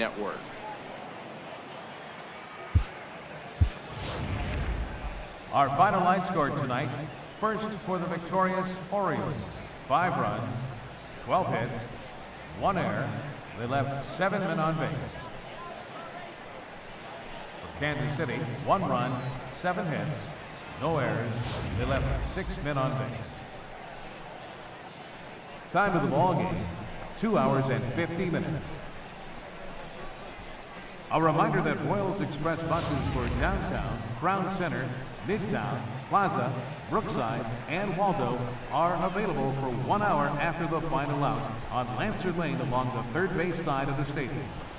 Network. Our final line score tonight, first for the victorious Orioles, 5 runs, 12 hits, 1 error. They left 7 men on base. For Kansas City, 1 run, 7 hits, no errors. They left 6 men on base. Time of the ball game, 2 hours and 50 minutes. A reminder that Royals Express buses for downtown, Crown Center, Midtown, Plaza, Brookside, and Waldo are available for 1 hour after the final out on Lancer Lane along the third base side of the stadium.